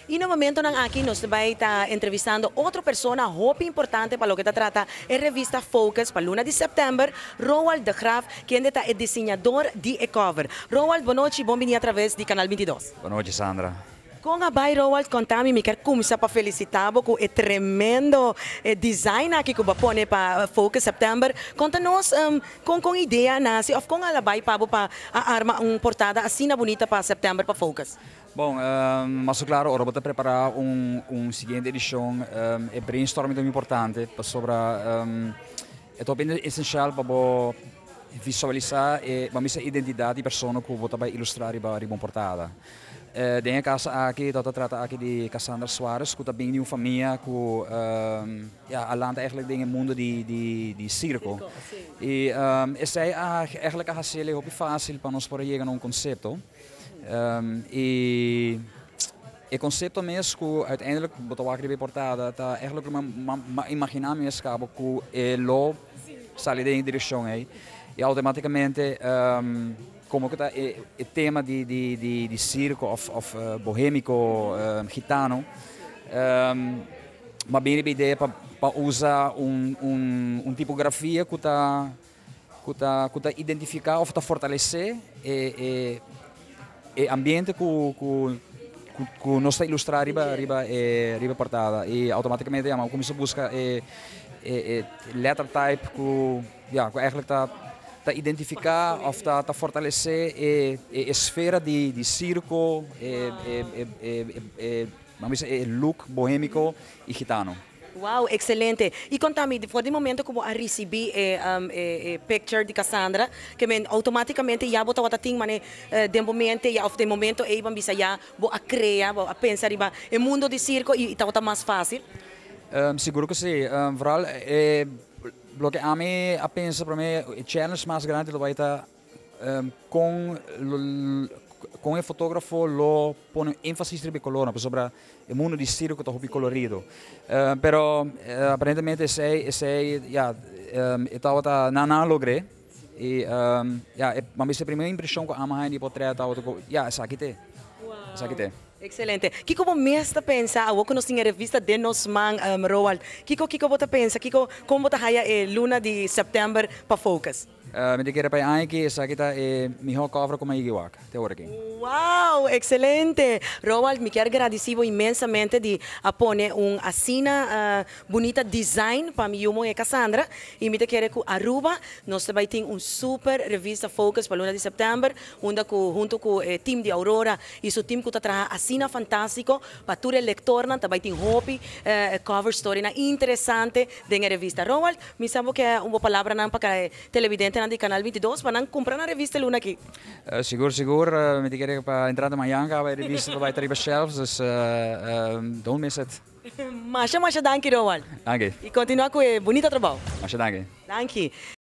Y no momento nang aquí nos va a estar entrevistando otra persona muy importante para lo que se trata en revista Focus para luna de septiembre, Roald de Graaf, quien es el diseñador de cover. Roald, buenas noches, bienvenido a través de Canal 22. Boa noite, Sandra. Com a Bay Roald, contame, me quero começar para felicitar com o tremendo design aqui que você põe para Focus September. Conta-nos com ideia, nasce, ou com a Bay para armar uma portada assim bonita para September para Focus. Bom, mas claro, ora vou preparar seguinte edição, é brainstorming muito importante sobre é também essencial para visualizar a identidade de pessoa que vou ilustrar para a portada. Denke casa aqui, dat trata aqui de Cassandra Soares, que também de uma família que alanda eigenlijk dingen mundo de circo. E zij eigenlijk a ser heel fácil para nós para chegar a conceito. E o conceito mesmo que uiteindelijk botou aqui de portada, tá eigenlijk imaginar mesmo que lo sale de direção aí e automaticamente como que o tema de circo ou bohemico, gitano, mas bem a ideia para usar tipografia que está identificar ou está fortalecer o ambiente que nós está ilustrar riba portada e automaticamente começa a buscar letter type que eigenlijk está identificar ou está fortalecer a esfera de circo, look bohemico e gitano. Wow, excelente. E contame, foi de momento como a recebi picture de Cassandra, que men automaticamente já botou a ting, mas de momento já de momento aí vamos já vou a criar, vou a pensar riba o mundo de circo e está mais fácil. Seguro que sim. Vooral lo que a mí a pensa para mí el challenge más grande lo va a estar con el fotógrafo lo pone énfasis sobre color sobre el mundo de circo que está colorido pero aparentemente ese ya estaba nada logré y ya a primeira impressão que a mãe de portrait ya essa aqui te Excelente. Kiko mo mesta pensa, awo ko nos tinha revista de nos mang Roald. Kiko bota pensa, Kiko como bota haya luna de September para Focus. Me diqueira para aí que essa aqui tá melhor cover como aí até agora aqui. Wow, excelente. Roald, me quero agradecer imensamente de poner assina bonita design para mim e Cassandra. E me quero que Aruba nós também tem super revista Focus para luna de September, onde junto com o time de Aurora e seu time que está trazendo assina fantástico para todo o leitor, também tem hopi cover story na interessante da revista. Roald, me sabe que é uma palavra não para televidente de Canal 22 para comprar a revista Luna aqui. Seguro, me diqueira para entrar na manhã, a revista vai estar aí para shelves, dus don't miss it. Masha, danke Roald. Danke. E continua com o bonito trabalho. Masha, danke. Danke.